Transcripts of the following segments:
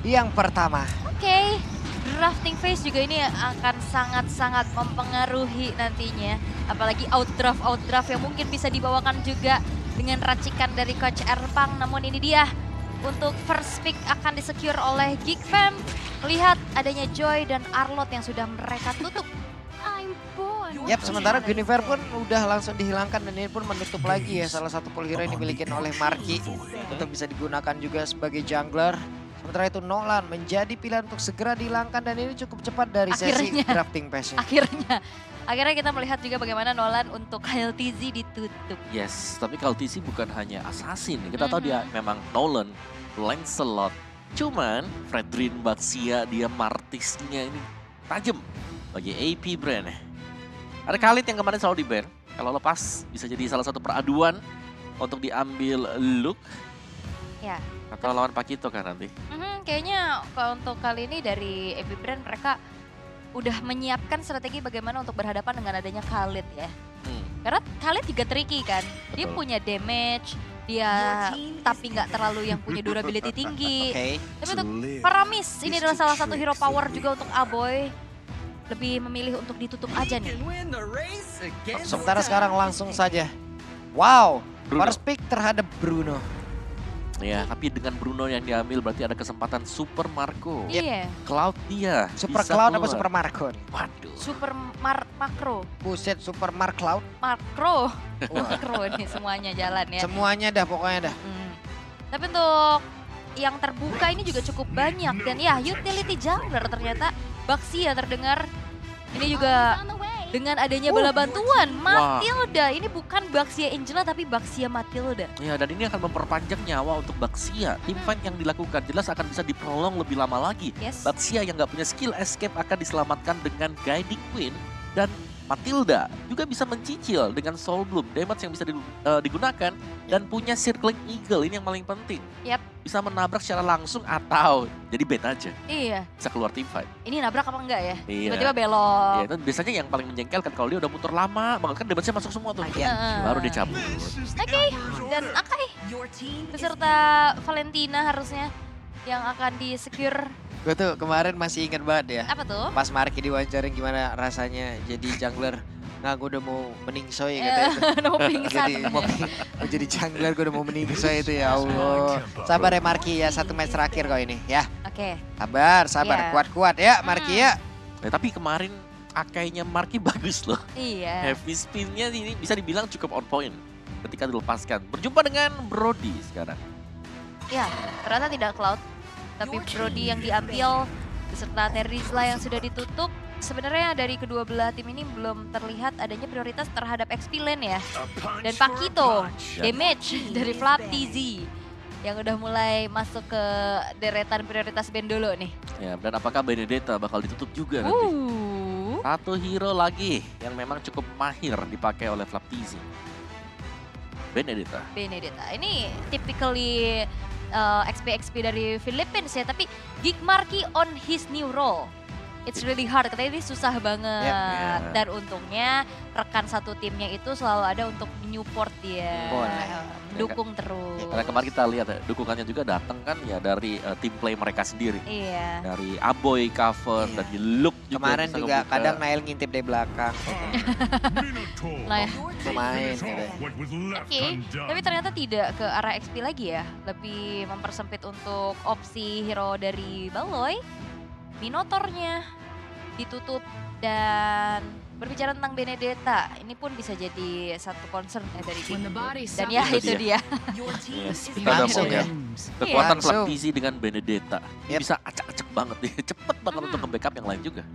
yang pertama. Oke, drafting phase juga ini akan sangat-sangat mempengaruhi nantinya. Apalagi outdraft yang mungkin bisa dibawakan juga dengan racikan dari Coach Erpang. Namun ini dia, untuk first pick akan disecure oleh Geek Fam. Lihat adanya Joy dan Arlot yang sudah mereka tutup. Yap, sementara Guinevere pun udah langsung dihilangkan dan ini pun menutup lagi ya salah satu pool hero yang dimiliki oleh Marky untuk bisa digunakan juga sebagai jungler. Sementara itu Nolan menjadi pilihan untuk segera dihilangkan dan ini cukup cepat dari sesi drafting phase-nya. Akhirnya kita melihat juga bagaimana Nolan untuk Kyle TZ ditutup. Yes, tapi Kyle TZ bukan hanya assassin. Kita tahu dia memang Nolan, Lancelot. Cuman Fredrin Baxia dia Martisnya ini tajam bagi AP brand. Ada Khalid yang kemarin selalu di-ban. Kalau lepas bisa jadi salah satu peraduan untuk diambil Luke. Ya. Atau lawan Pakito kan nanti. Kayaknya kalau untuk kali ini dari AP brand mereka udah menyiapkan strategi bagaimana untuk berhadapan dengan adanya Khalid ya. Karena Khalid juga tricky kan. Dia punya damage, dia tapi nggak terlalu yang punya durability tinggi. Tapi untuk Paramis ini adalah salah satu hero power juga untuk Aboy. Lebih memilih untuk ditutup aja nih. Sementara sekarang langsung saja. Wow, Bruno. first pick terhadap Bruno. Ya, tapi dengan Bruno yang diambil berarti ada kesempatan Super Marco. Iya. Cloud dia. Super bisa Cloud apa keluar. Super Marco? Waduh. Super Makro. Buset, Super Mark Cloud. Makro nih semuanya jalan ya. Semuanya dah pokoknya dah. Tapi untuk yang terbuka ini juga cukup banyak. Dan ya utility jungler ternyata Baxia terdengar. Ini juga dengan adanya bala bantuan Matilda. Ini bukan Baxia Angela tapi Baxia Matilda. Ya, dan ini akan memperpanjang nyawa untuk Baxia. Team fight yang dilakukan jelas akan bisa diprolong lebih lama lagi. Yes. Baxia yang nggak punya skill escape akan diselamatkan dengan Guiding Queen. Dan Matilda juga bisa mencicil dengan Soul Bloom. Damage yang bisa digunakan. Dan punya Circling Eagle, ini yang paling penting. Yap. Bisa menabrak secara langsung atau jadi bait aja. Iya. Bisa keluar team fight. Ini nabrak apa enggak ya? Iya. Tiba-tiba belok. Iya, itu biasanya yang paling menjengkelkan kalau dia udah muter lama banget kan damage-nya masuk semua tuh. Baru dia cabut. Oke, dan Akai beserta Valentina harusnya yang akan di-secure. Gue tuh kemarin masih ingat banget ya. Apa tuh? Pas Marky diwawancarin gimana rasanya jadi jungler. Nah, gue udah mau meningsoy katanya. Mau pingsan. Mau jadi jungler, gue udah mau meningsoy itu ya Allah. Sabar ya Marky ya, satu match terakhir kau ini ya. Oke. Sabar, Iya. kuat-kuat ya Marky ya. Tapi kemarin Akainya Marky bagus loh. Iya. Heavy spin-nya ini bisa dibilang cukup on point ketika dilepaskan. Berjumpa dengan Brody sekarang. Ya, ternyata tidak Cloud. Tapi Brody yang diambil beserta Terizla yang sudah ditutup. Sebenarnya dari kedua belah tim ini belum terlihat adanya prioritas terhadap XP lane ya. Dan Pakito, damage dari Flap TZ yang udah mulai masuk ke deretan prioritas band dulu nih. Ya, dan apakah Benedetta bakal ditutup juga nanti? Satu hero lagi yang memang cukup mahir dipakai oleh Flap TZ. Benedetta. Ini typically XP dari Philippines ya, tapi Geek Marky on his new role. It's really hard, katanya ini susah banget. Yep. Dan untungnya rekan satu timnya itu selalu ada untuk menyupport dia. Dukung terus. Karena kemarin kita lihat ya, dukungannya juga datang kan ya dari tim play mereka sendiri. Iya. Dari Aboy cover, Iya. dari Luke juga. Kemarin bisa juga ngebuka. kadang Nail ngintip dari belakang. Nah, ya. Lumayan katanya. Oke, tapi ternyata tidak ke arah XP lagi ya. Lebih mempersempit untuk opsi hero dari Baloy. Minotornya ditutup dan berbicara tentang Benedetta, ini pun bisa jadi satu concern dari tim. Dan ya itu dia. Kita udah mau ya. Kekuatan Langsung. Flap TZ dengan Benedetta. Ini Yep. bisa acak-acak banget nih. Cepet banget untuk nge-backup yang lain juga.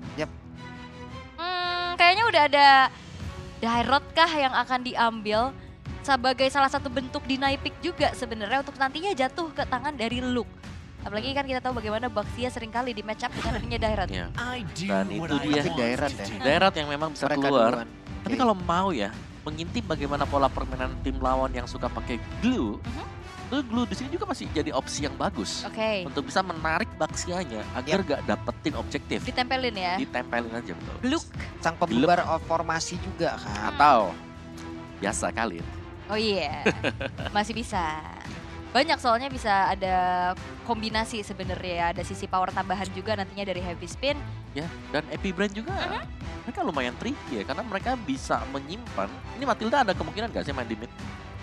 Kayaknya udah ada Dairot kah yang akan diambil sebagai salah satu bentuk deny pick juga sebenarnya untuk nantinya jatuh ke tangan dari Luke. Apalagi kan kita tahu bagaimana Baxia seringkali di match up dengan adanya Dairot. Ya. Dan itu dia. Tapi Dairot ya. Daerah yang memang bisa Mereka keluar. duluan. Tapi kalau mau ya, mengintip bagaimana pola permainan tim lawan yang suka pakai glue. Glue di sini juga masih jadi opsi yang bagus. Oke. Untuk bisa menarik Baxianya agar gak dapetin objektif. Ditempelin ya. Ditempelin aja betul. Luke. Sang pembubar of formasi juga kan. Atau biasa kali. Oh iya. Masih bisa. Banyak soalnya bisa ada kombinasi sebenarnya ya. Ada sisi power tambahan juga nantinya dari Heavy Spin. Ya, dan Epic Brain juga mereka lumayan tricky ya, karena mereka bisa menyimpan. Ini Matilda ada kemungkinan gak sih main di mid?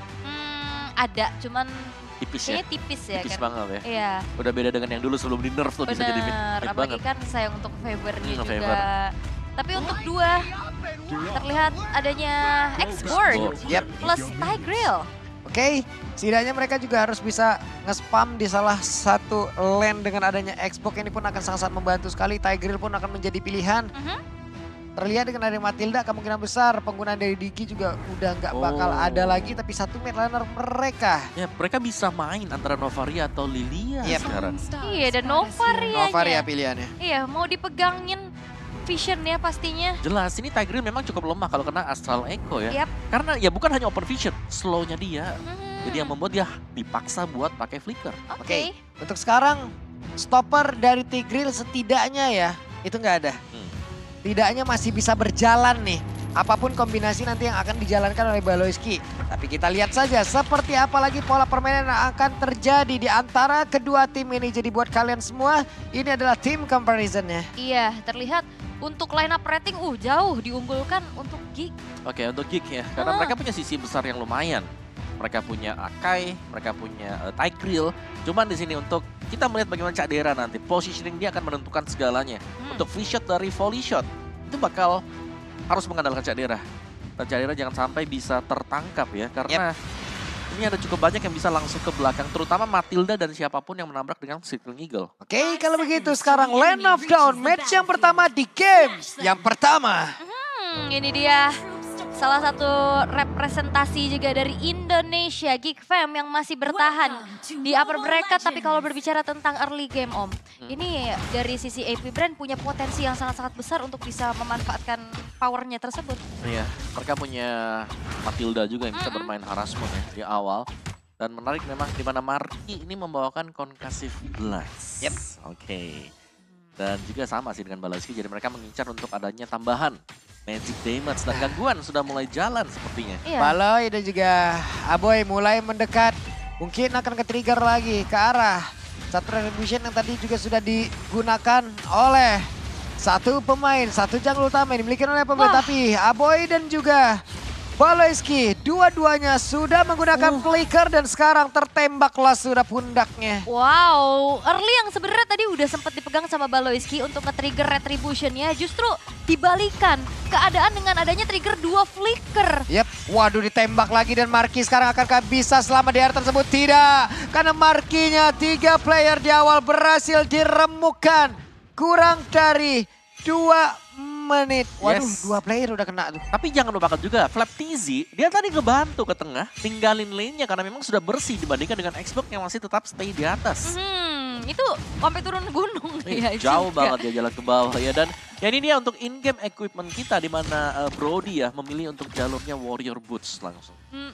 Ada, cuman Tipis ya? kayaknya tipis ya Tipis kan. banget ya? Iya, Udah beda dengan yang dulu sebelum di nerf tuh bisa jadi mid, bener. mid Apalagi banget. kan sayang untuk Favornya juga. Favor. Tapi untuk dua, terlihat adanya X-Board Yap. plus Tigreal. Oke, setidaknya mereka juga harus bisa nge-spam di salah satu lane dengan adanya Xbox. Ini pun akan sangat-sangat membantu sekali. Tigreal pun akan menjadi pilihan. Terlihat dengan adanya Matilda, kemungkinan besar penggunaan dari Digi juga udah nggak bakal ada lagi. Tapi satu mid laner mereka. Ya, mereka bisa main antara Novaria atau Lilia Yep. sekarang. Iya, dan Novarianya. Novaria pilihannya. Iya, mau dipegangin visionnya pastinya. Jelas, ini Tigreal memang cukup lemah kalau kena Astral Echo ya. Yap. Karena ya bukan hanya open vision, slownya dia. Jadi yang membuat dia dipaksa buat pakai flicker. Oke. Untuk sekarang, stopper dari Tigreal setidaknya ya, itu nggak ada. Setidaknya masih bisa berjalan nih. Apapun kombinasi nanti yang akan dijalankan oleh Baloyski. Tapi kita lihat saja seperti apa lagi pola permainan yang akan terjadi di antara kedua tim ini. Jadi buat kalian semua, ini adalah tim comparisonnya. Iya, terlihat untuk line up rating jauh diunggulkan untuk Geek. Oke, untuk Geek ya, karena mereka punya sisi besar yang lumayan. Mereka punya Akai, mereka punya Tigreal. Cuman di sini untuk kita melihat bagaimana Cak Dera nanti. Positioning dia akan menentukan segalanya. Untuk free shot dari volley shot, itu bakal harus mengandalkan Cak Dera. Dan Cak Dera jangan sampai bisa tertangkap ya. Karena ini ada cukup banyak yang bisa langsung ke belakang. Terutama Matilda dan siapapun yang menabrak dengan Circling Eagle. Oke, kalau begitu sekarang Land of Dawn. Match yang pertama di game yang pertama. Ini dia salah satu representasi juga dari Indonesia, Geek Fam yang masih bertahan di upper bracket. Tapi kalau berbicara tentang early game Om, ini dari sisi AP Brand punya potensi yang sangat-sangat besar untuk bisa memanfaatkan powernya tersebut. Iya, mereka punya Matilda juga yang bisa bermain harassment ya di awal. Dan menarik memang di mana Marky ini membawakan Concussive Blast. Yep. Oke. Dan juga sama sih dengan Baloyski, jadi mereka mengincar untuk adanya tambahan magic damage dan gangguan sudah mulai jalan sepertinya. Iya. Baloy dan juga Aboy mulai mendekat. Mungkin akan ke-trigger lagi ke arah satu retribution yang tadi juga sudah digunakan oleh satu pemain, satu jungle utama yang dimiliki oleh pemain. Tapi Aboy dan juga Baloyski dua-duanya sudah menggunakan flicker dan sekarang tertembaklah sudah pundaknya. Wow, early yang sebenarnya tadi udah sempat dipegang sama Baloyski untuk nge-trigger retribution-nya, justru dibalikan keadaan dengan adanya trigger 2 flicker. Yap, waduh ditembak lagi dan Marky sekarang akankah bisa selamat di area tersebut? Tidak, karena Marky-nya 3 player di awal berhasil diremukkan. Kurang dari 2 menit. Waduh, 2 player udah kena tuh. Tapi jangan lupakan juga, Flap TZ, dia tadi ngebantu ke tengah, tinggalin lane-nya karena memang sudah bersih dibandingkan dengan Xbox yang masih tetap stay di atas. Itu sampai turun gunung. ya Jauh juga. banget dia jalan ke bawah ya. Dan ya ini dia untuk in-game equipment kita di mana Brody ya memilih untuk jalurnya Warrior Boots langsung.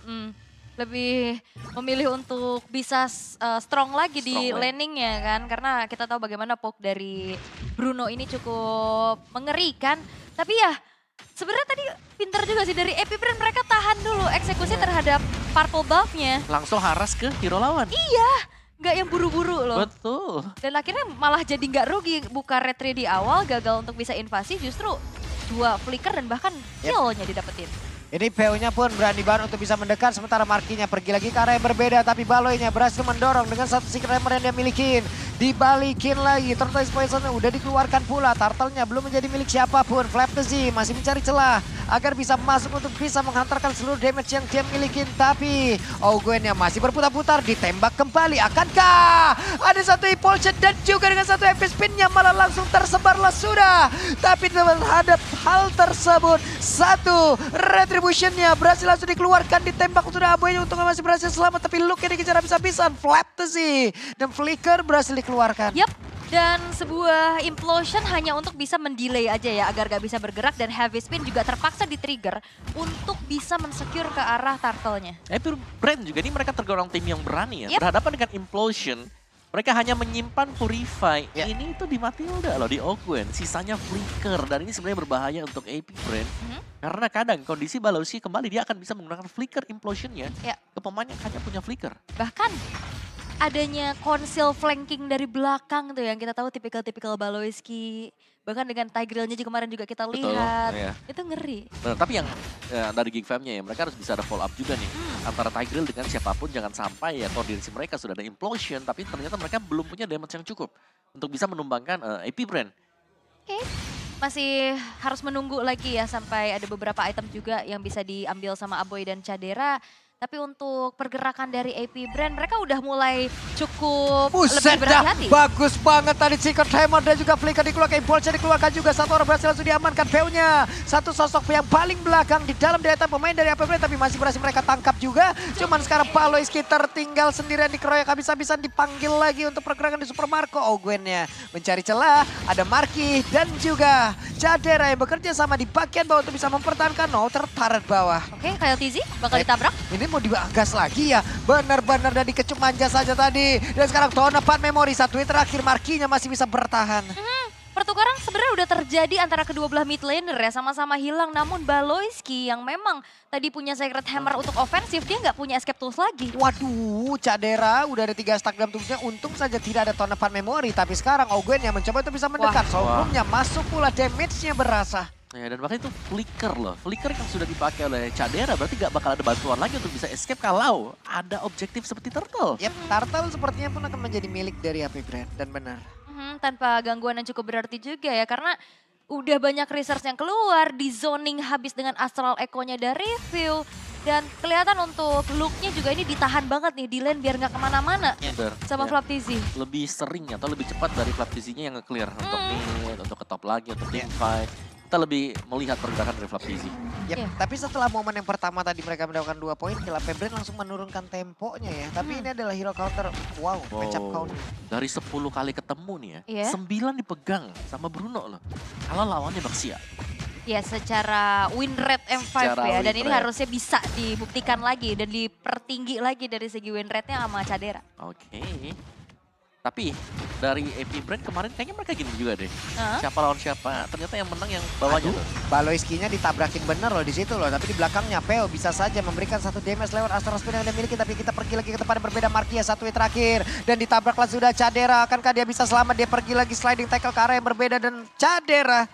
Lebih memilih untuk bisa strong lagi di Strong lane. landingnya kan. Karena kita tahu bagaimana poke dari Bruno ini cukup mengerikan. Tapi ya sebenarnya tadi pinter juga sih dari AP Brand, mereka tahan dulu eksekusi terhadap purple buff-nya. Langsung haras ke hero lawan. Nggak yang buru-buru loh. Betul. Dan akhirnya malah jadi nggak rugi. Buka retry di awal, gagal untuk bisa invasi, justru 2 flicker dan bahkan kill-nya didapetin. Ini PO-nya pun berani banget untuk bisa mendekat, sementara Marky-nya pergi lagi ke arah yang berbeda. Tapi Baloy-nya berhasil mendorong dengan satu secret hammer yang dia milikin. Dibalikin lagi, Turtle Poison-nya udah dikeluarkan pula. Turtle-nya belum menjadi milik siapapun. Flap the Z masih mencari celah agar bisa masuk untuk bisa menghantarkan seluruh damage yang dia milikin. Tapi Gwen-nya masih berputar-putar, ditembak kembali. Akankah ada satu impulsion dan juga dengan satu epic spin-nya malah langsung tersebarlah sudah. Tapi terhadap hal tersebut, satu retribution-nya berhasil langsung dikeluarkan, ditembak sudah Aboy untuk masih berhasil selamat. Tapi Luke-nya dikejar habis-habisan. Flap the Z dan Flicker berhasil dikeluarkan. Yap, dan sebuah implosion hanya untuk bisa mendelay aja ya agar gak bisa bergerak, dan heavy spin juga terpaksa di-trigger untuk bisa mensecure ke arah turtle-nya. Epic Brand juga ini mereka tergolong tim yang berani ya. Yep. Berhadapan dengan Implosion, mereka hanya menyimpan Purify. Ya. Ini itu di Matilda loh, di Ogwen. Sisanya Flicker. Dan ini sebenarnya berbahaya untuk Epic Brand. Karena kadang kondisi Baloyski kembali, dia akan bisa menggunakan Flicker Implosion-nya Ya. ke pemain yang hanya punya Flicker. Bahkan adanya conceal flanking dari belakang tuh yang kita tahu tipikal-tipikal Baloiski. Bahkan dengan Tigrealnya juga kemarin juga kita Betul, lihat. iya. Itu ngeri. Benar, tapi yang dari Geek Fam-nya ya, mereka harus bisa ada follow up juga nih. Antara Tigreal dengan siapapun, jangan sampai ya koordinasi mereka sudah ada implosion, tapi ternyata mereka belum punya damage yang cukup untuk bisa menumbangkan AP Brand. Oke, masih harus menunggu lagi ya sampai ada beberapa item juga yang bisa diambil sama Aboy dan Cadera. Tapi untuk pergerakan dari AP Brand mereka udah mulai cukup Buset lebih dah, berhati-hati. bagus banget tadi Secret Hammer dan juga Flicker dikeluarkan, Impulse dikeluarkan juga. Satu orang berhasil langsung diamankan PO-nya. Satu sosok yang paling belakang di dalam deretan pemain dari AP Brand, tapi masih berhasil mereka tangkap juga. Cuman sekarang Baloiski tertinggal sendirian dikeroyok, habis-habisan dipanggil lagi untuk pergerakan di Super Marco. Ogwennya mencari celah, ada Marky dan juga Cadera yang bekerja sama di bagian bawah untuk bisa mempertahankan. No, tertarik bawah. Oke, Kyle TZ bakal ditabrak. Ini mau dibagas lagi ya. Benar-benar dari kecup manja saja tadi. Dan sekarang Tonepad Memory, satu hit terakhir, Markinya masih bisa bertahan. Pertukaran sebenarnya udah terjadi antara kedua belah mid laner ya, sama-sama hilang. Namun Baloiski yang memang tadi punya Secret Hammer untuk ofensif, dia nggak punya escape tools lagi. Waduh, Cadera udah ada 3 stack dalam tubuhnya. Untung saja tidak ada Tonepad Memory. Tapi sekarang Ogwen yang mencoba untuk bisa mendekat. Sobrumnya masuk pula, damage-nya berasa. Ya, dan bahkan itu flicker loh. Flicker yang sudah dipakai oleh Cadera berarti gak bakal ada bantuan lagi untuk bisa escape kalau ada objektif seperti Turtle. Yap, Turtle sepertinya pun akan menjadi milik dari AP Brand. Dan benar. Tanpa gangguan yang cukup berarti juga ya, karena udah banyak research yang keluar, di zoning habis dengan Astral Echo-nya dari View. Dan kelihatan untuk look-nya juga ini ditahan banget nih di lane biar nggak kemana-mana sama Flap TZ. Lebih sering atau lebih cepat dari Flap TZ-nya yang nge-clear untuk mid, untuk ke top lagi, untuk team fight. Kita lebih melihat pergerakan dari Flap TZ. Yep, tapi setelah momen yang pertama tadi mereka mendapatkan 2 poin, AP Brand langsung menurunkan temponya ya. Tapi ini adalah hero counter, wow, matchup counter. Dari 10 kali ketemu nih ya, 9 dipegang sama Bruno loh. Kalau lawannya Baxia. Ya, secara win rate M5 ya, dan ini harusnya bisa dibuktikan lagi dan dipertinggi lagi dari segi win rate-nya sama Cadera. Oke. Tapi dari AP Brand kemarin kayaknya mereka gini juga deh. Siapa lawan siapa, ternyata yang menang yang bawahnya tuh. Baloiski-nya ditabrakin bener loh di situ loh, tapi di belakangnya Peo bisa saja memberikan satu damage lewat Astral Spin yang dia miliki, tapi kita pergi lagi ke tempat yang berbeda. Markia satu hit terakhir dan ditabraklah sudah Cadera. Akankah dia bisa selamat? Dia pergi lagi sliding tackle ke arah yang berbeda dan Cadera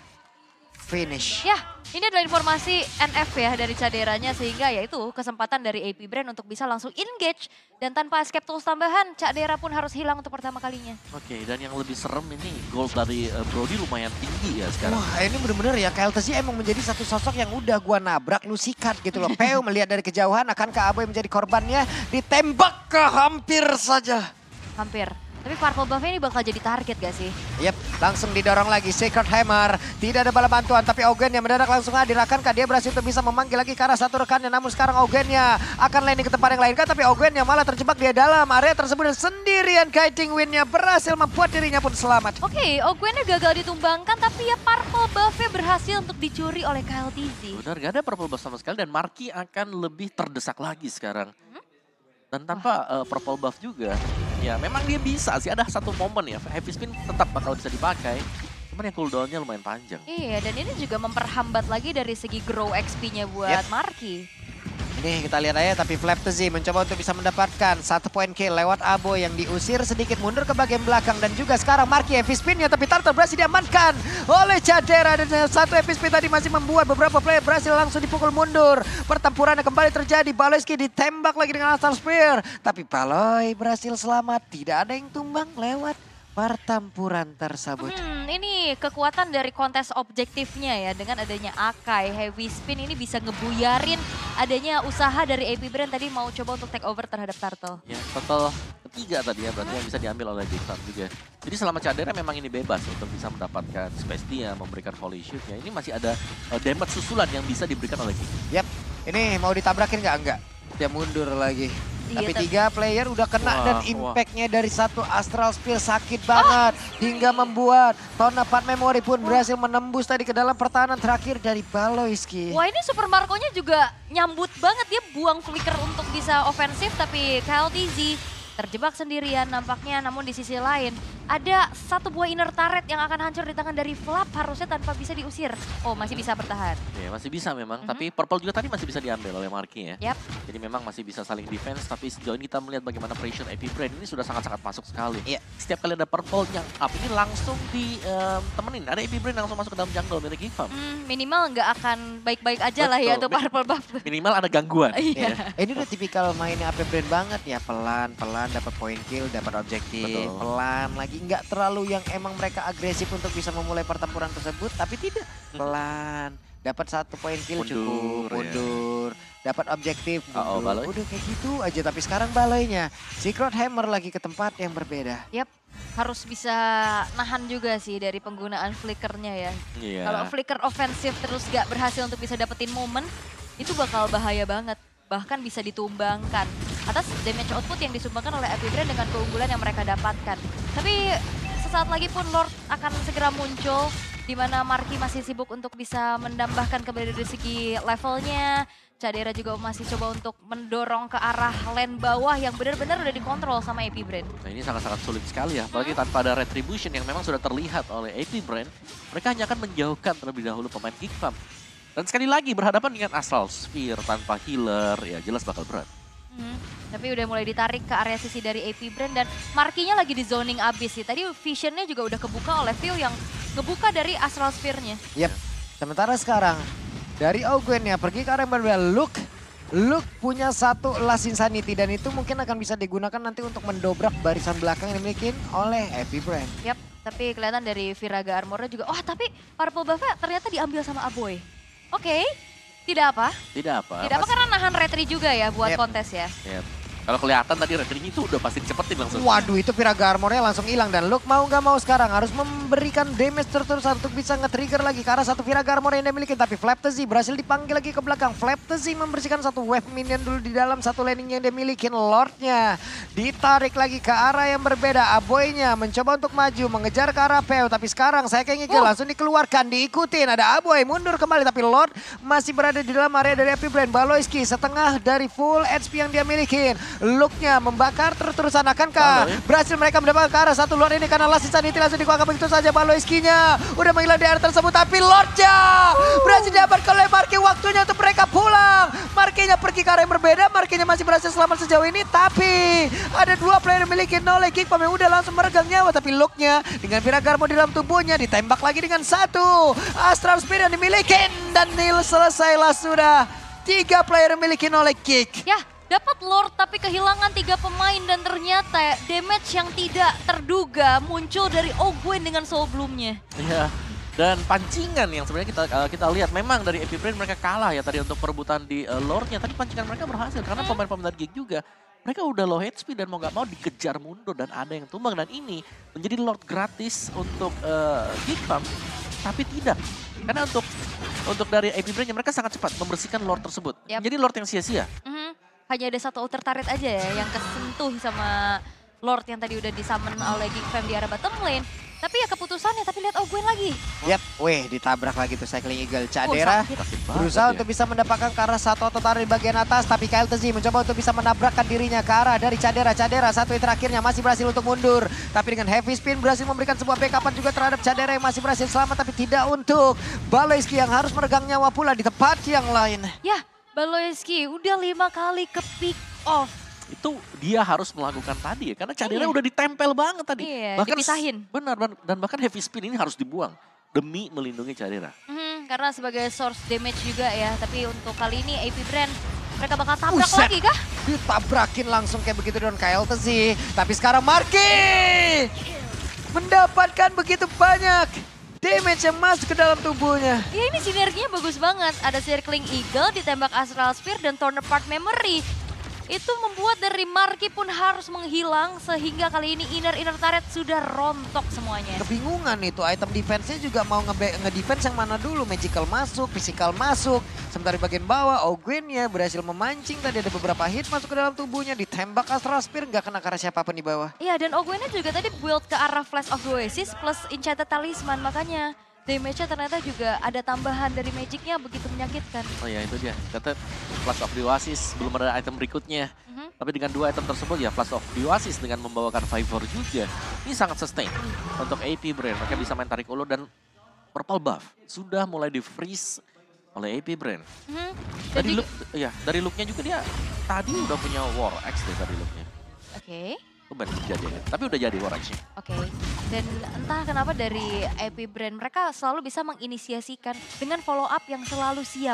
finish. Ya, ini adalah informasi NF ya dari Caderanya, sehingga ya itu kesempatan dari AP Brand untuk bisa langsung engage. Dan tanpa escape tools tambahan, Cadera pun harus hilang untuk pertama kalinya. Oke, dan yang lebih serem ini gold dari Brody lumayan tinggi ya sekarang. Wah, ini bener-bener ya, KLTC emang menjadi satu sosok yang udah gua nabrak, lu sikat gitu loh. Peo melihat dari kejauhan, akankah Aboy menjadi korbannya? Ditembak ke hampir saja. Hampir. Tapi Purple Buff-nya ini bakal jadi target gak sih? Yep, langsung didorong lagi Secret Hammer. Tidak ada bala bantuan, tapi Ogwen yang mendadak langsung hadir. Akankah dia berhasil untuk bisa memanggil lagi ke arah satu rekannya? Namun sekarang Ogwennya akan landing ke tempat yang lain kan? Tapi Ogwennya malah terjebak di dalam area tersebut dan sendirian. Kiting Win-nya berhasil membuat dirinya pun selamat. Oke, Ogwennya gagal ditumbangkan, tapi ya Purple Buff-nya berhasil untuk dicuri oleh Kyle TZ. Benar, gak ada Purple Buff sama sekali dan Marky akan lebih terdesak lagi sekarang. Dan tanpa Purple Buff juga, ya memang dia bisa sih, ada satu momen ya, Heavy Spin tetap bakal bisa dipakai. Cuman yang cooldown-nya lumayan panjang. Iya, dan ini juga memperhambat lagi dari segi grow XP-nya buat Marky. Ini kita lihat aja, tapi Flap TZ mencoba untuk bisa mendapatkan 1 poin kill lewat Aboy yang diusir sedikit mundur ke bagian belakang. Dan juga sekarang Marky heavy spin-nya, tapi Turtle berhasil diamankan oleh Cadera. Dan satu heavy spin tadi masih membuat beberapa player berhasil langsung dipukul mundur. Pertempurannya kembali terjadi, Baloiski ditembak lagi dengan Astral Spear. Tapi Baloy berhasil selamat, tidak ada yang tumbang lewat pertempuran tersebut. Ini kekuatan dari kontes objektifnya ya, dengan adanya Akai, Heavy Spin ini bisa ngebuyarin adanya usaha dari AP Brand tadi mau coba untuk take over terhadap Turtle. Ya, Turtle ketiga tadi ya, berarti yang bisa diambil oleh Jason juga. Jadi selama Cadera memang ini bebas untuk bisa mendapatkan space dia, memberikan volley shoot-nya. Ini masih ada damage susulan yang bisa diberikan oleh King. Yap, ini mau ditabrakin nggak? Enggak. Dia mundur lagi. Tapi 3 player udah kena dan impact-nya dari satu Astral Spear sakit banget. Hingga membuat Tonepad Memory pun berhasil menembus tadi ke dalam pertahanan terakhir dari Baloiski. Wah, ini Super Marco-nya juga nyambut banget. Dia buang flicker untuk bisa ofensif, tapi Kyle TZ terjebak sendirian nampaknya, namun di sisi lain ada satu buah inner turret yang akan hancur di tangan dari Flap, harusnya tanpa bisa diusir. Oh, masih bisa bertahan. Ya, masih bisa memang, tapi Purple juga tadi masih bisa diambil oleh Marky ya. Yap. Jadi memang masih bisa saling defense, tapi sejauh ini kita melihat bagaimana pressure AP Brand ini sudah sangat-sangat masuk sekali. Iya. Setiap kali ada Purple yang up ini langsung ditemenin. Ada AP Brand langsung masuk ke dalam jungle milik Gigfam. Minimal nggak akan baik-baik aja lah ya Betul. untuk Purple buff. Minimal ada gangguan. Iya. Ini udah tipikal mainnya AP Brand banget ya, pelan-pelan dapat point kill, dapat objektif, Betul. pelan lagi, nggak terlalu yang emang mereka agresif untuk bisa memulai pertempuran tersebut, tapi tidak, pelan, dapat 1 point kill cukup, mundur, dapat objektif, mundur, Baloi. udah kayak gitu aja. Tapi sekarang Baloinya, Secret Hammer lagi ke tempat yang berbeda. Yap, harus bisa nahan juga sih dari penggunaan flickernya ya. Iya. Kalau flicker ofensif terus gak berhasil untuk bisa dapetin momen, itu bakal bahaya banget. Bahkan bisa ditumbangkan atas damage output yang disumbangkan oleh AP Brand dengan keunggulan yang mereka dapatkan. Tapi sesaat lagi pun Lord akan segera muncul, di mana Marky masih sibuk untuk bisa menambahkan kembali dari segi levelnya. Cadera juga masih coba untuk mendorong ke arah lane bawah yang benar-benar udah dikontrol sama AP Brand. Nah, ini sangat-sangat sulit sekali ya, apalagi tanpa ada retribution yang memang sudah terlihat oleh AP Brand. Mereka hanya akan menjauhkan terlebih dahulu pemain Gigfam. Dan sekali lagi berhadapan dengan Astral Sphere tanpa healer, ya jelas bakal berat. Tapi udah mulai ditarik ke area sisi dari AP Brand dan Marky-nya lagi di zoning abis sih. Tadi visionnya juga udah kebuka oleh View yang ngebuka dari Astral Sphere-nya. Yap, sementara sekarang dari Ogwen-nya pergi ke arah yang berbeda. Luke punya 1 Last Insanity dan itu mungkin akan bisa digunakan nanti untuk mendobrak barisan belakang yang dimiliki oleh AP Brand. Yap, tapi kelihatan dari Viraga Armor-nya juga, tapi Purple buff-nya ternyata diambil sama Aboy. Oke, tidak apa. Tidak apa. Tidak apa karena nahan retri juga ya buat Yep. kontes ya. Ya, kalau kelihatan tadi retrinya itu udah pasti dicepetin langsung. Waduh, itu Viraga Armor-nya langsung hilang dan Luke mau nggak mau sekarang harus memberikan damage terus-terusan untuk bisa nge-trigger lagi ke arah 1 Viraga Armor yang dia miliki. Tapi Flaptazy berhasil dipanggil lagi ke belakang. Flaptazy membersihkan 1 wave minion dulu di dalam 1 laning yang dia miliki. Lord-nya ditarik lagi ke arah yang berbeda. Aboy-nya mencoba untuk maju mengejar ke arah Peu, tapi sekarang saya kayak ngigel langsung dikeluarkan, diikutin. Ada Aboy mundur kembali tapi Lord masih berada di dalam area dari AP Brand. Baloyski setengah dari full HP yang dia miliki. Look-nya membakar terus-terusan, akankah berhasil mereka mendapatkan ke arah 1 Lord ini karena Last Insanity langsung dikuakkan begitu saja. Baloyski-nya udah menghilang di area tersebut tapi Lord-nya berhasil diamankan oleh Marky. Waktunya untuk mereka pulang. Marky-nya pergi ke arah yang berbeda, Marky-nya masih berhasil selamat sejauh ini tapi ada 2 player yang miliki oleh Gigfam yang udah langsung meregang nyawa. Tapi Luke-nya dengan Viraga Armor di dalam tubuhnya ditembak lagi dengan 1 Astral Spear yang dimiliki dan nil selesailah sudah. 3 player yang miliki oleh Gig. Ya, dapat Lord tapi kehilangan 3 pemain dan ternyata damage yang tidak terduga muncul dari Ogwen dengan Soul Bloom-nya. Iya. Dan pancingan yang sebenarnya kita lihat memang dari AP Brand mereka kalah ya tadi untuk perebutan di Lord-nya. Tapi pancingan mereka berhasil karena pemain-pemain Gig juga. Mereka udah low HP dan mau nggak mau dikejar mundur dan ada yang tumbang. Dan ini menjadi Lord gratis untuk Gigfam. Tapi tidak. Karena untuk dari AP Brand mereka sangat cepat membersihkan Lord tersebut. Yap. Jadi Lord yang sia-sia. Hanya ada 1 outer turret aja ya yang kesentuh sama Lord yang tadi udah disummon oleh Gigfam di arah bottom lane. Tapi ya keputusannya, tapi lihat Ogwen lagi. Yap, ditabrak lagi tuh Cycling Eagle. Cadera berusaha untuk bisa mendapatkan ke arah 1 outer turret di bagian atas. Tapi KLTZ mencoba untuk bisa menabrakkan dirinya ke arah dari Cadera. Cadera 1 hit terakhirnya masih berhasil untuk mundur. Tapi dengan heavy spin berhasil memberikan sebuah backupan juga terhadap Cadera yang masih berhasil selamat. Tapi tidak untuk Baloyski yang harus meregang nyawa pula di tempat yang lain. Ya, Baloyski udah 5 kali ke pick off. Itu dia harus melakukan tadi ya. Karena Cadera udah ditempel banget tadi. Iya, dipisahin. Benar, dan bahkan heavy spin ini harus dibuang. Demi melindungi Cadera. Karena sebagai source damage juga ya. Tapi untuk kali ini AP Brand mereka bakal tabrak Buset. lagi kah? Ditabrakin langsung kayak begitu dengan KLTZ. Tapi sekarang Marky mendapatkan begitu banyak damage yang masuk ke dalam tubuhnya. Ya ini sinerginya bagus banget. Ada Circling Eagle, ditembak Astral Spear dan Torn Apart Memory. Itu membuat dari Marky pun harus menghilang sehingga kali ini inner turret sudah rontok semuanya. Kebingungan itu, item defense-nya juga mau nge-defense yang mana dulu. Magical masuk, physical masuk. Sementara di bagian bawah, Ogwen-nya berhasil memancing. Tadi ada beberapa hit masuk ke dalam tubuhnya. Ditembak Astral Spear, nggak kena ke arah siapapun di bawah. Iya dan Ogwen-nya juga tadi build ke arah Flash of the Oasis plus Enchanted Talisman. Makanya damage-nya ternyata juga ada tambahan dari magic-nya begitu menyakitkan. Oh ya itu dia. Kata Flash of the Oasis, belum ada item berikutnya. Tapi dengan 2 item tersebut ya Flash of the Oasis dengan membawakan Vivor juga. Ini sangat sustain untuk AP Brand. Mereka bisa main tarik ulur dan purple buff sudah mulai di-freeze oleh AP Brand. Dari looknya juga dia tadi udah punya War Axe deh tadi looknya. Oke. Baru jadi, tapi udah jadi War Axe-nya. Oke, dan entah kenapa dari AP Brand mereka selalu bisa menginisiasikan dengan follow up yang selalu siap.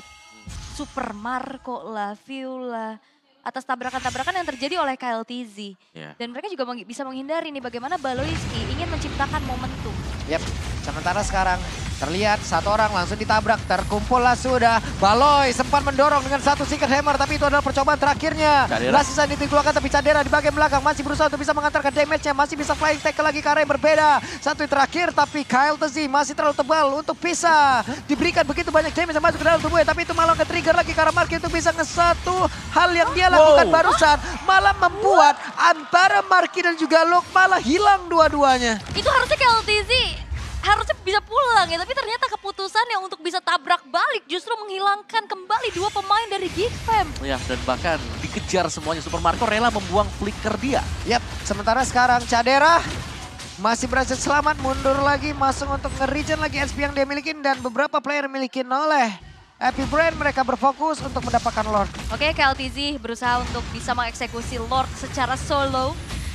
Super Marco lah, View lah, atas tabrakan-tabrakan yang terjadi oleh KLTZ. Dan mereka juga bisa menghindari nih bagaimana Baloyski ingin menciptakan momentum. Yap, sementara sekarang terlihat satu orang langsung ditabrak, terkumpul lah sudah. Baloy sempat mendorong dengan satu Secret Hammer, tapi itu adalah percobaan terakhirnya. Lasisan dikeluarkan, tapi Cadera di bagian belakang masih berusaha untuk bisa mengantarkan damage-nya. Masih bisa flying tackle lagi ke arah yang berbeda. Satu terakhir, tapi KLTZ masih terlalu tebal untuk bisa diberikan begitu banyak damage yang masuk ke dalam tubuhnya. Tapi itu malah ke-trigger lagi ke arah Marky untuk bisa nge-satu hal yang dia lakukan barusan. Malah membuat antara Marky dan juga Luke malah hilang dua-duanya. Itu harusnya KLTZ harusnya bisa pulang ya, tapi ternyata keputusannya untuk bisa tabrak balik justru menghilangkan kembali 2 pemain dari Geek Fam. Ya, dan bahkan dikejar semuanya. Super Marco rela membuang flicker dia. Yap, sementara sekarang Cadera masih berhasil selamat, mundur lagi, masuk untuk nge-regen lagi SP yang dia miliki dan beberapa player miliki oleh AP Brand. Mereka berfokus untuk mendapatkan Lord. Oke, KLTZ berusaha untuk bisa mengeksekusi Lord secara solo.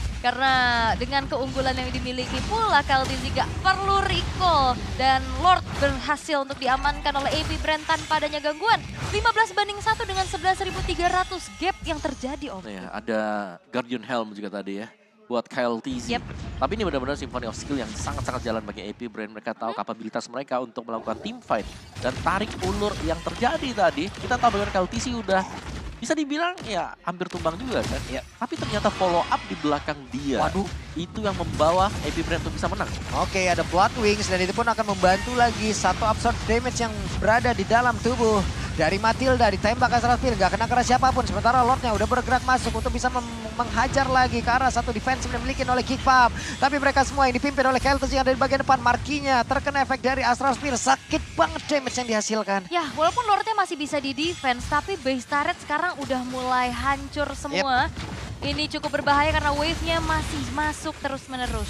Karena dengan keunggulan yang dimiliki pula KLTZ gak perlu recall. Dan Lord berhasil untuk diamankan oleh AP Brand tanpa adanya gangguan. 15-1 dengan 11.300 gap yang terjadi. Ya, ada Guardian Helm juga tadi ya. Buat KLTZ. Tapi ini benar-benar Symphony of Skill yang sangat-sangat jalan bagi AP Brand. Mereka tahu kapabilitas mereka untuk melakukan team fight. Dan tarik ulur yang terjadi tadi. Kita tahu bagaimana KLTZ udah bisa dibilang ya hampir tumbang juga kan. Ya. Tapi ternyata follow up di belakang dia. Waduh. Itu yang membawa AP Brand untuk bisa menang. Oke, ada Blood Wings dan itu pun akan membantu lagi satu absorb damage yang berada di dalam tubuh dari Matilda. Ditembak Astral Spear, gak kena keras siapapun. Sementara Lordnya udah bergerak masuk untuk bisa menghajar lagi ke arah satu defensive yang dimiliki oleh Geek Fam. Tapi mereka semua yang dipimpin oleh KLTZ yang ada di bagian depan. Markinya terkena efek dari Astral Spear. Sakit banget damage yang dihasilkan. Ya, walaupun Lordnya masih bisa di defense, tapi base turret sekarang udah mulai hancur semua. Ini cukup berbahaya karena wave-nya masih masuk terus-menerus.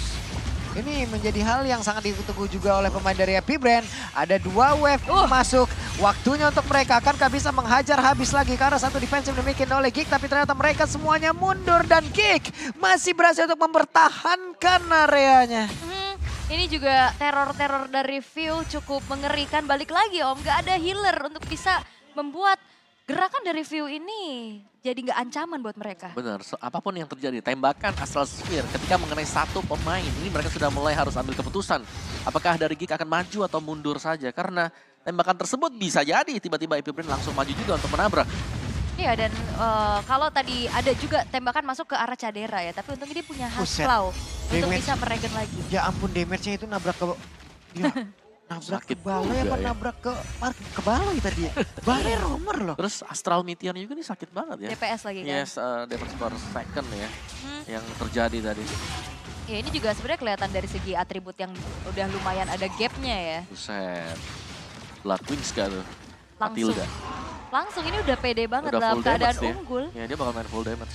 Ini menjadi hal yang sangat ditunggu juga oleh pemain dari AP Brand. Ada 2 wave masuk. Waktunya untuk mereka akankah bisa menghajar habis lagi ke arah satu defensive dimiliki oleh Geek. Tapi ternyata mereka semuanya mundur dan Geek masih berhasil untuk mempertahankan areanya. Ini juga teror-teror dari View cukup mengerikan. Balik lagi Om, gak ada healer untuk bisa membuat gerakan dari View ini jadi nggak ancaman buat mereka. Benar, apapun yang terjadi, tembakan Astral Sphere ketika mengenai satu pemain, ini mereka sudah mulai harus ambil keputusan. Apakah dari Geek akan maju atau mundur saja, karena tembakan tersebut bisa jadi tiba-tiba AP Brand langsung maju juga untuk menabrak. Iya, dan kalau tadi ada juga tembakan masuk ke arah Cadera ya, tapi untungnya dia punya Hasklaw untuk bisa meregen lagi. Ya ampun, damage-nya itu nabrak ke... Ya. Nabrak ke Baloy apa nabrak ke Baloy tadi ya? Baloy romer loh. Terus Astral Meteor juga nih sakit banget ya. DPS lagi kan? Yes, damage per second ya yang terjadi tadi. Ya ini juga sebenarnya kelihatan dari segi atribut yang udah lumayan ada gapnya ya. Buset. Blood Wings gak tuh? Langsung. Matilda. Langsung ini udah pede banget udah dalam keadaan unggul. Ya dia bakal main full damage.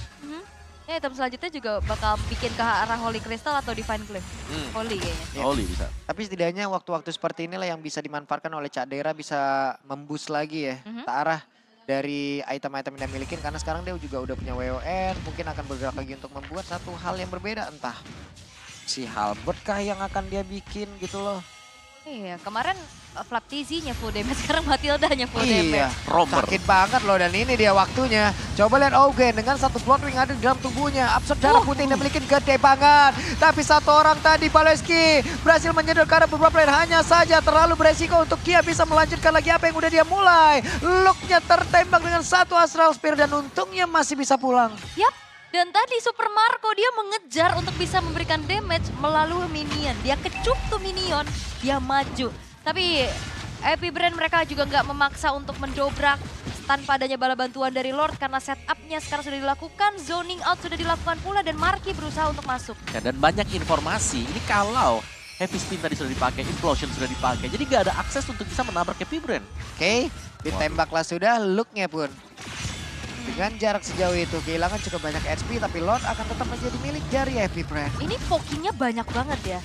Ya item selanjutnya juga bakal bikin ke arah Holy Crystal atau Divine Flame. Holy kayaknya. Ya. Holy bisa. Tapi setidaknya waktu-waktu seperti inilah yang bisa dimanfaatkan oleh Cadera, bisa memboost lagi ya ke arah dari item-item yang dia miliki. Karena sekarang dia juga udah punya WON, mungkin akan bergerak lagi untuk membuat satu hal yang berbeda. Entah si Halberd kah yang akan dia bikin gitu loh. Iya, kemarin Flaptizi-nya full damage, sekarang Matilda-nya full damage. Romer. Sakit banget loh, dan ini dia waktunya. Coba lihat Augen dengan satu Bloodwing ada di dalam tubuhnya. Absorb darah putih yang dimiliki gede banget. Tapi satu orang tadi, Baloyski, berhasil menyedot karena beberapa player. Hanya saja terlalu beresiko untuk Kia bisa melanjutkan lagi apa yang udah dia mulai. Look-nya tertembak dengan satu Astral Spear dan untungnya masih bisa pulang. Yap. Dan tadi Super Marco dia mengejar untuk bisa memberikan damage melalui minion. Dia kecup tuh minion, dia maju. Tapi AP Brand mereka juga nggak memaksa untuk mendobrak tanpa adanya bala bantuan dari Lord. Karena setupnya sekarang sudah dilakukan, zoning out sudah dilakukan pula dan Marky berusaha untuk masuk. Ya, dan banyak informasi, ini kalau Heavy Spin tadi sudah dipakai, Implosion sudah dipakai. Jadi nggak ada akses untuk bisa menabrak AP Brand. Oke, ditembaklah sudah, look-nya pun Dengan jarak sejauh itu kehilangan cukup banyak HP tapi Lord akan tetap menjadi milik dari AP Brand. Ini pokingnya banyak banget ya.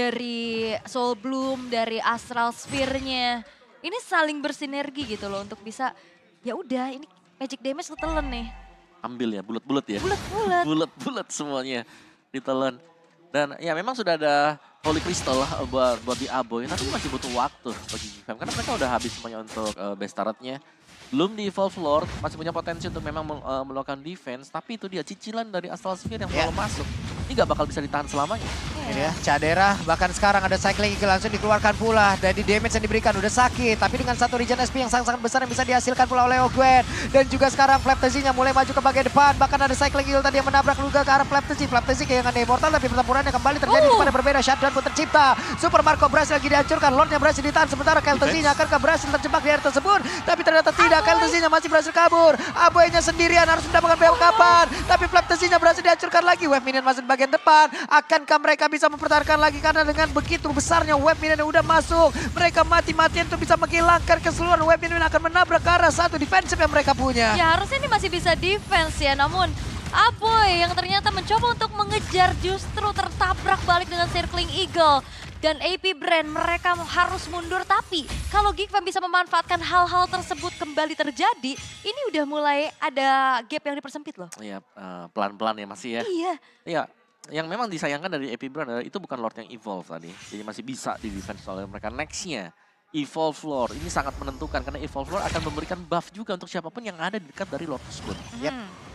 Dari Soul Bloom, dari Astral Sphere-nya. Ini saling bersinergi gitu loh untuk bisa ya udah ini magic damage ketelen nih. Ambil ya, bulat-bulat ya. Bulat-bulat. Bulat-bulat semuanya ditelan. Dan ya memang sudah ada Holy Crystal buat di Aboy, tapi masih butuh waktu bagi GFAM. Karena mereka udah habis semuanya untuk base turret-nya. Belum di Evolve Lord, masih punya potensi untuk memang melakukan defense. Tapi itu dia cicilan dari Astral Sphere yang selalu masuk. Ini gak bakal bisa ditahan selamanya. Ini ya, Cadera bahkan sekarang ada Cycling Eagle langsung dikeluarkan pula. Dari damage yang diberikan udah sakit. Tapi dengan satu regen SP yang sangat-sangat besar yang bisa dihasilkan pula oleh Ogwen. Dan juga sekarang Flaptazy-nya mulai maju ke bagian depan. Bahkan ada Cycling Eagle tadi yang menabrak juga ke arah Flaptazy. Flaptazy kehilangan Immortal tapi pertempurannya kembali terjadi kepada berbeda. Shutdown pun tercipta. Super Marco berhasil lagi dihancurkan. Lordnya berhasil ditahan. Sementara Keltazy-nya akan berhasil terjebak di area tersebut. Tapi ternyata tidak. Keltazy-nya masih berhasil kabur. Aboy-nya sendirian harus mendapatkan backupan. Tapi Flaptazy-nya berhasil dihancurkan lagi. Wave minion masih di bagian depan. Akankah mereka bisa mempertahankan lagi karena dengan begitu besarnya wave minion yang udah masuk. Mereka mati-matian untuk bisa menghilangkan keseluruhan wave minion akan menabrak ke arah satu defensive yang mereka punya. Ya harusnya ini masih bisa defense ya, namun Aboy yang ternyata mencoba untuk mengejar justru tertabrak balik dengan Circling Eagle. Dan AP Brand mereka harus mundur, tapi kalau GFAM bisa memanfaatkan hal-hal tersebut kembali terjadi, ini udah mulai ada gap yang dipersempit loh. Iya, pelan-pelan ya masih ya. Iya. Iya, yang memang disayangkan dari AP Brand adalah itu bukan Lord yang evolve tadi. Jadi masih bisa di defense oleh mereka. Nextnya, Evolve Lord. Ini sangat menentukan karena Evolve Lord akan memberikan buff juga untuk siapapun yang ada di dekat dari Lord tersebut. Yep.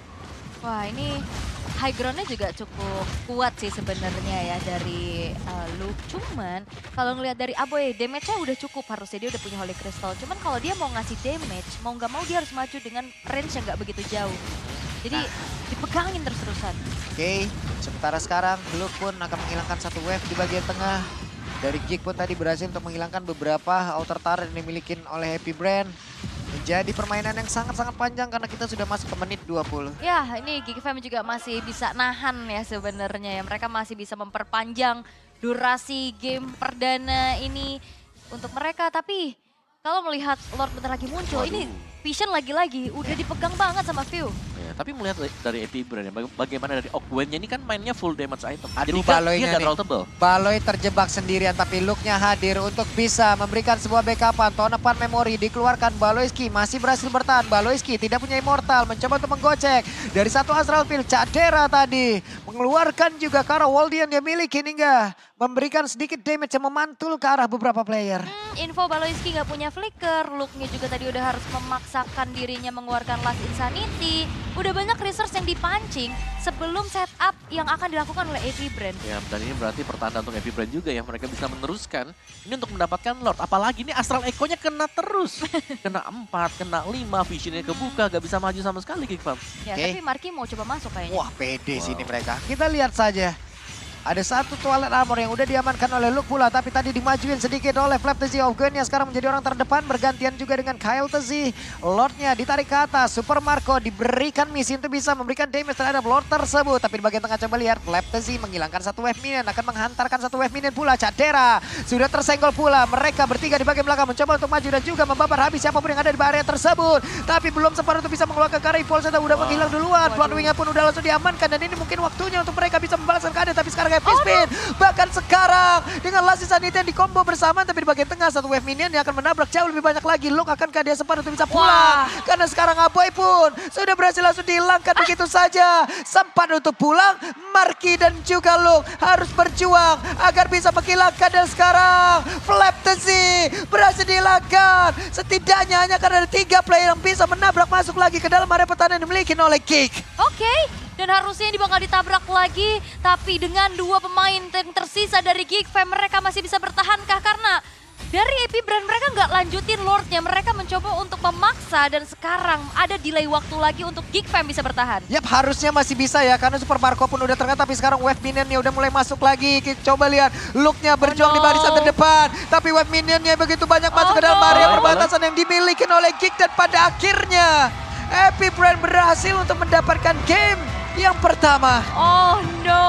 Wah ini high ground-nya juga cukup kuat sih sebenarnya ya dari Luke. Cuman kalau ngelihat dari Aboy, damage-nya udah cukup harusnya, dia udah punya Holy Crystal. Cuman kalau dia mau ngasih damage, mau nggak mau dia harus maju dengan range yang nggak begitu jauh. Jadi dipegangin terus-terusan. Oke, sementara sekarang Luke pun akan menghilangkan satu wave di bagian tengah. Dari Gig pun tadi berhasil untuk menghilangkan beberapa outer turret yang dimiliki oleh AP Brand. Menjadi permainan yang sangat-sangat panjang karena kita sudah masuk ke menit 20. Ya ini GFAM juga masih bisa nahan ya sebenarnya ya. Mereka masih bisa memperpanjang durasi game perdana ini untuk mereka. Tapi kalau melihat Lord bentar lagi muncul, ini Vision lagi-lagi udah dipegang banget sama View. Ya, tapi melihat dari AP Brand, bagaimana dari Ogwen-nya ini kan mainnya full damage item. Aduh, jadi kan Baloy-nya dia nggak nih. terlalu tebel. Baloy terjebak sendirian tapi Luke-nya hadir untuk bisa memberikan sebuah backupan. Tonepan memori dikeluarkan, Baloyski masih berhasil bertahan. Baloyski tidak punya immortal, mencoba untuk menggocek. Dari satu Astral Field, Cadera tadi mengeluarkan juga ke arah wall yang dia miliki hingga memberikan sedikit damage yang memantul ke arah beberapa player. Info Baloyski nggak punya flicker, Luke-nya juga tadi udah harus memaksakan dirinya mengeluarkan Last Insanity. Udah banyak resource yang dipancing sebelum setup yang akan dilakukan oleh AP Brand. Ya, dan ini berarti pertanda untuk AP Brand juga ya, mereka bisa meneruskan. Ini untuk mendapatkan Lord, apalagi ini Astral Echo-nya kena terus. Kena 4, kena 5, Vision-nya kebuka, gak bisa maju sama sekali GFAM. Ya, tapi Marky mau coba masuk kayaknya. Wah, pede sini mereka. Kita lihat saja. Ada satu toilet armor yang udah diamankan oleh Luke pula. Tapi tadi dimajuin sedikit oleh Flaptazy Ogwen yang sekarang menjadi orang terdepan. Bergantian juga dengan Keltazy. Lordnya ditarik ke atas. Super Marco diberikan misi untuk bisa memberikan damage terhadap Lord tersebut. Tapi di bagian tengah coba lihat. Flaptazy menghilangkan satu wave minion. Akan menghantarkan satu wave minion pula. Cadera sudah tersenggol pula. Mereka bertiga di bagian belakang mencoba untuk maju dan juga membabar habis siapapun yang ada di area tersebut. Tapi belum sempat untuk bisa mengeluarkan Kari Volseta. Udah menghilang duluan. Bloodwing-nya pun udah langsung diamankan. Dan ini mungkin waktunya untuk mereka bisa membalaskan keadaan. Tapi sekarang Spin. Bahkan sekarang dengan Last Insanity yang dikombo bersama, tapi di bagian tengah satu wave minion yang akan menabrak jauh lebih banyak lagi. Luke akankah dia sempat untuk bisa pulang? Karena sekarang Aboy pun sudah berhasil langsung dihilangkan begitu saja. Sempat untuk pulang, Marky dan juga Luke harus berjuang agar bisa menghilangkan. Dan sekarang Flaptazy berhasil dihilangkan. Setidaknya hanya karena ada 3 player yang bisa menabrak masuk lagi ke dalam area pertahanan yang dimiliki oleh Gig. Oke. Dan harusnya ini bakal ditabrak lagi. Tapi dengan 2 pemain yang tersisa dari GFAM, mereka masih bisa bertahankah? Karena dari AP Brand mereka nggak lanjutin Lordnya. Mereka mencoba untuk memaksa dan sekarang ada delay waktu lagi untuk GFAM bisa bertahan. Yap, harusnya masih bisa ya karena Super Marco pun udah terangkat. Tapi sekarang wave minionnya udah mulai masuk lagi. Coba lihat Luke-nya berjuang di barisan terdepan. Tapi wave minionnya begitu banyak masuk ke dalam area perbatasan yang dimiliki oleh Gig. Dan pada akhirnya AP Brand berhasil untuk mendapatkan game yang pertama. Oh no.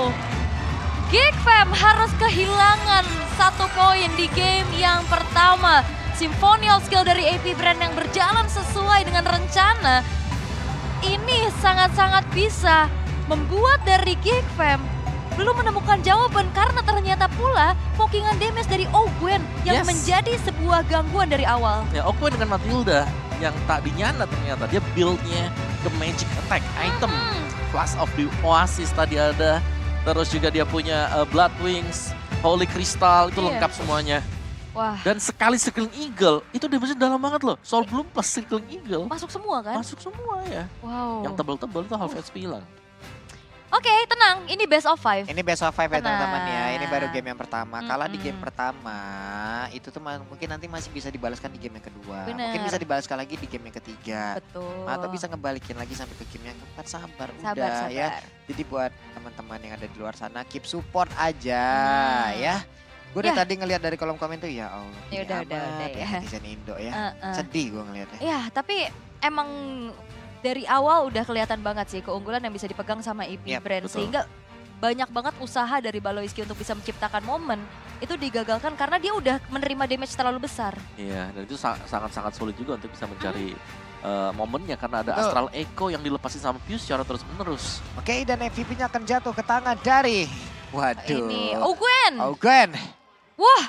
GFAM harus kehilangan 1 poin di game yang pertama. Symphonial skill dari AP Brand yang berjalan sesuai dengan rencana ini sangat-sangat bisa membuat dari Geek Fam belum menemukan jawaban karena ternyata pula pokingan damage dari Ogwen yang menjadi sebuah gangguan dari awal. Ya, Ogwen dengan Matilda yang tak dinyana ternyata dia build-nya ke magic attack item. Flash of the Oasis tadi ada, terus juga dia punya Blood Wings, Holy Crystal, itu lengkap semuanya. Wah. Dan sekali Circling Eagle, itu damage-nya dalam banget loh. Soul Bloom plus Circling Eagle. Masuk semua kan? Masuk semua ya. Wow. Yang tebel-tebel itu half HP hilang. Oke, tenang. Ini best of 5. Ini best of 5 ya teman-teman ya. Ini baru Tenang. game yang pertama. Kalah di game pertama, itu tuh mungkin nanti masih bisa dibalaskan di game yang kedua. Bener. Mungkin bisa dibalaskan lagi di game yang ketiga. Betul. Atau bisa ngebalikin lagi sampai ke game yang keempat. Sabar, Sabar, udah sabar. ya. Jadi buat teman-teman yang ada di luar sana, keep support aja ya. Gue dari tadi ngelihat dari kolom komen tuh, ya Allah. Ya ini udah amat ya. netizen Indo ya. Sedih gue ngeliatnya. Ya, tapi emang dari awal udah kelihatan banget sih keunggulan yang bisa dipegang sama EP Brand. Betul. Sehingga banyak banget usaha dari Baloiski untuk bisa menciptakan momen itu digagalkan karena dia udah menerima damage terlalu besar. Iya, dan itu sangat-sangat sulit juga untuk bisa mencari momennya karena ada Betul. Astral Echo yang dilepasin sama Fuse secara terus-menerus. Oke, dan MVP-nya akan jatuh ke tangan dari... Waduh. Ini Ogwen. Ogwen. Wah,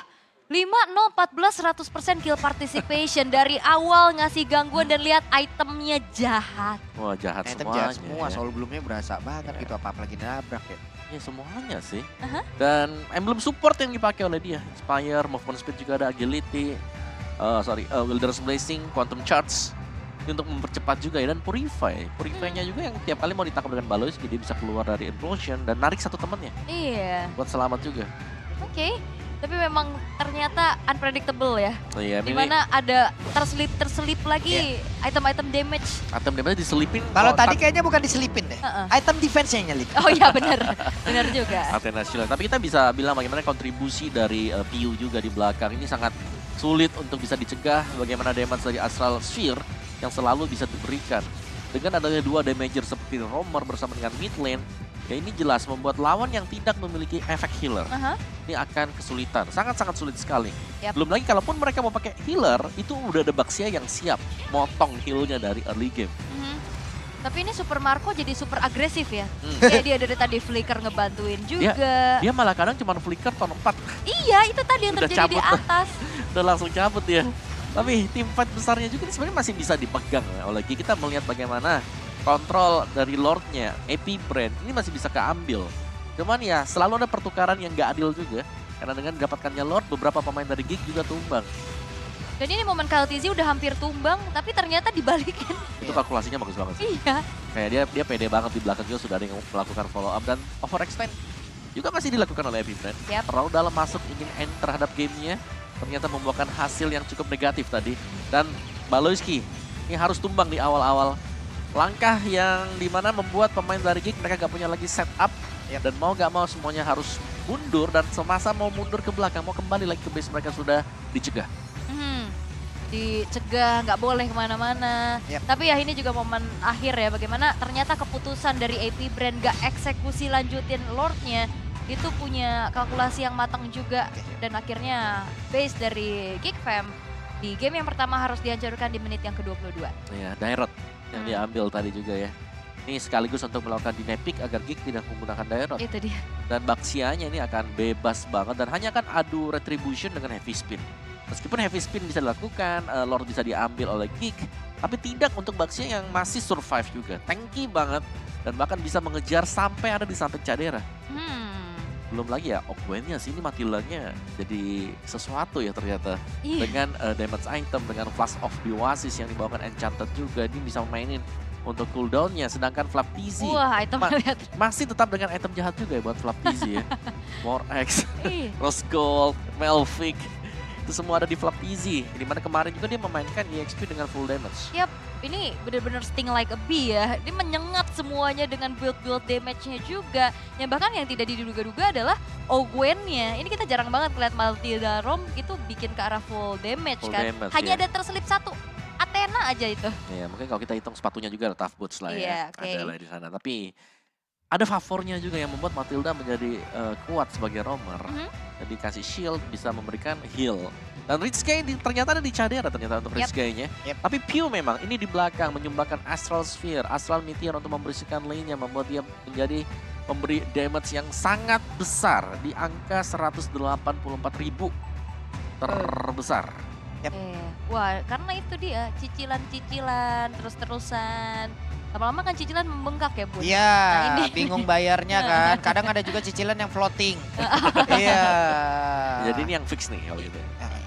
5-0-14 100% kill participation dari awal ngasih gangguan dan lihat itemnya jahat. Wah, jahat Item semuanya. jahat semua, ya. Soul Bloom-nya berasa banget gitu, apa-apalagi nabrak ya. Ya semuanya sih. Dan emblem support yang dipakai oleh dia. Inspire, movement speed juga ada, agility. Wilderness Blazing, Quantum Charge. Ini untuk mempercepat juga ya. Dan Purify. Purify-nya juga yang tiap kali mau ditangkap dengan Baloiski, dia bisa keluar dari Implosion dan narik satu temennya. Iya, Buat selamat juga. oke. Tapi memang ternyata unpredictable ya. Oh iya, ini Dimana ada terselip lagi item-item damage. item damage diselipin. Kalau kotak tadi kayaknya bukan diselipin deh. Item defense-nya yang nyelip. Oh iya benar, benar juga. Athena Shield. Tapi kita bisa bilang bagaimana kontribusi dari Piu juga di belakang. Ini sangat sulit untuk bisa dicegah bagaimana damage dari Astral Sphere yang selalu bisa diberikan. Dengan adanya dua damager seperti Romer bersama dengan mid lane, ya ini jelas membuat lawan yang tidak memiliki efek healer. Ini akan kesulitan, sangat-sangat sulit sekali. Yap. Belum lagi kalaupun mereka mau pakai healer, itu udah ada Baxia yang siap motong healnya dari early game. Tapi ini Super Marco jadi super agresif ya. Kayak dia dari tadi flicker ngebantuin juga. Dia malah kadang cuma flicker ton 4. Iya, itu tadi yang Udah terjadi di cabut. atas. Udah langsung cabut ya. Tapi tim fight besarnya juga sebenarnya masih bisa dipegang ya. Oleh kita melihat bagaimana kontrol dari Lordnya, AP Brand ini masih bisa keambil. Cuman ya selalu ada pertukaran yang gak adil juga. Karena dengan didapatkannya Lord, beberapa pemain dari Geek juga tumbang. Dan ini momen KLTZ udah hampir tumbang, tapi ternyata dibalikin. Itu kalkulasinya bagus banget sih. Iya. Kayak dia pede banget di belakang juga sudah ada yang melakukan follow up dan overextend juga masih dilakukan oleh AP Brand. Terlalu dalam masuk ingin end terhadap gamenya. Ternyata membuahkan hasil yang cukup negatif tadi. Dan Baloiski ini harus tumbang di awal-awal. Langkah yang dimana membuat pemain dari Geek mereka gak punya lagi setup. Dan mau gak mau semuanya harus mundur. Dan semasa mau mundur ke belakang, mau kembali lagi ke base mereka sudah dicegah. Dicegah, nggak boleh kemana-mana. Tapi ya ini juga momen akhir ya, bagaimana ternyata keputusan dari AP Brand gak eksekusi lanjutin Lordnya. Itu punya kalkulasi yang matang juga. Dan akhirnya base dari Geek Fam di game yang pertama harus dihancurkan di menit yang ke-22. Iya, Dairot yang diambil tadi juga ya. Ini sekaligus untuk melakukan dynamic agar Geek tidak menggunakan Dairot. Itu dia. Dan Baxianya ini akan bebas banget dan hanya akan adu retribution dengan heavy spin. Meskipun heavy spin bisa dilakukan, Lord bisa diambil oleh Geek, tapi tidak untuk Baxia yang masih survive juga. Tanky banget dan bahkan bisa mengejar sampai ada di samping Cadera. Belum lagi ya, Ogwennya sini Matildanya jadi sesuatu ya ternyata. Dengan damage item, dengan Flash of the Oasis yang dibawakan Enchanted juga, ini bisa mainin untuk cooldownnya. Sedangkan Flaptizi masih tetap dengan item jahat juga ya buat Flaptizi ya. More X, Rose Gold, Melvic, itu semua ada di Flaptizi. Dimana kemarin juga dia memainkan EXP dengan full damage. Yap, ini benar-benar sting like a bee ya. Dia menyengat semuanya dengan build-build damage-nya juga. Yang bahkan yang tidak diduga-duga adalah Ogwen-nya. Ini kita jarang banget lihat Matilda Rom itu bikin ke arah full damage kan. Hanya ada terselip satu. Athena aja itu. Ya, mungkin kalau kita hitung sepatunya juga ada tough boots lah ya. Okay. Ada lah di sana. Tapi ada favornya juga yang membuat Matilda menjadi kuat sebagai roamer. Jadi kasih shield bisa memberikan heal Dan Rich Sky ternyata ada di Chadera ternyata untuk Rich Sky-nya. Tapi Pew memang ini di belakang menyumbangkan Astral Sphere, Astral Meteor untuk membersihkan lane-nya, membuat dia menjadi memberi damage yang sangat besar di angka 184.000 terbesar. Wah, karena itu dia cicilan-cicilan terus-terusan. Lama-lama kan cicilan membengkak ya, Bun? Iya, Nah, bingung bayarnya kan. Kadang ada juga cicilan yang floating. Iya. Jadi ini yang fix nih kalau gitu.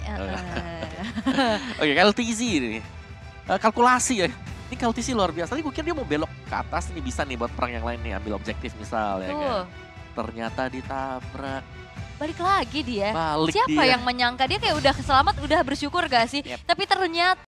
Oke, LTZ ini. Kalkulasi ya. Ini LTZ luar biasa. Tadi gue kira dia mau belok ke atas, ini bisa nih buat perang yang lain nih. Ambil objektif misal ya kan. Ternyata ditabrak. Balik lagi dia. Balik Siapa dia. yang menyangka dia kayak udah selamat, udah bersyukur gak sih? Tapi ternyata